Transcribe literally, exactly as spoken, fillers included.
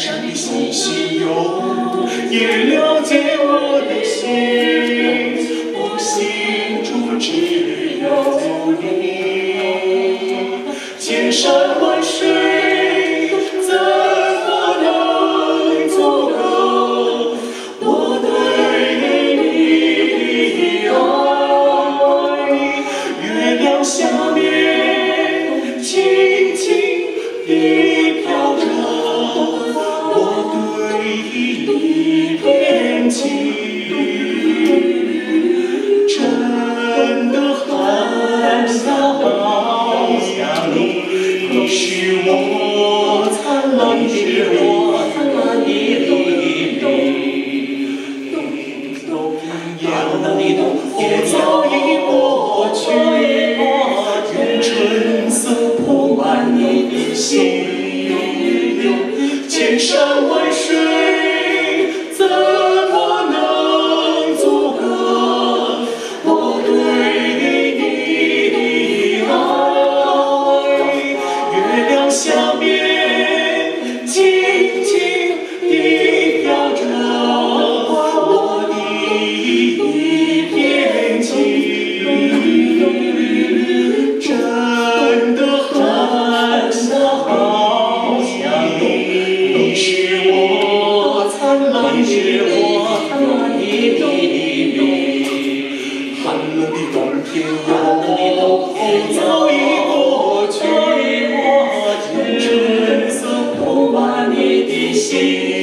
山的星星有，也了解我的心。我心中只有你，千山万水怎么能足够我对你的爱？月亮下面轻轻地飘着我对你偏情，真的很想你，你是我灿烂的黎明，也早已过去，用春色铺满你的心。千山万水怎么能阻隔我对你的爱？月亮下面轻轻地飘着我的偏情，真的很想你。你是我灿烂的黎明，寒冷的冬天哟，早已过去，用春色铺满你的心。